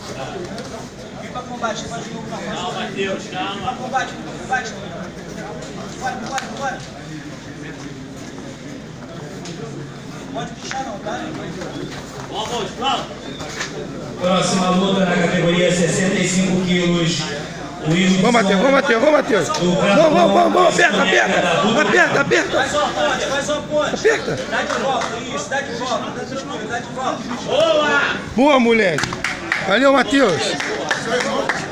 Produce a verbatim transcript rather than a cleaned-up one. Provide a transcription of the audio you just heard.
Vem pra combate, faz o jogo na frente. Calma, Matheus, calma. Pra combate, pra combate. Bora, bora, bora. Pode puxar não, tá? Vamos, pronto. Próxima luta na categoria sessenta e cinco quilos. Vamos, Matheus, vamos, Matheus, vamos, Matheus. Vamos, vamos, vamos, vamos, aperta, aperta. Aperta, aperta. Faz uma ponte, faz uma ponte. Aperta. Dá de volta, isso, dá de volta. Dá tranquilo, dá de volta. Boa! Boa, moleque. Valeu, Matheus.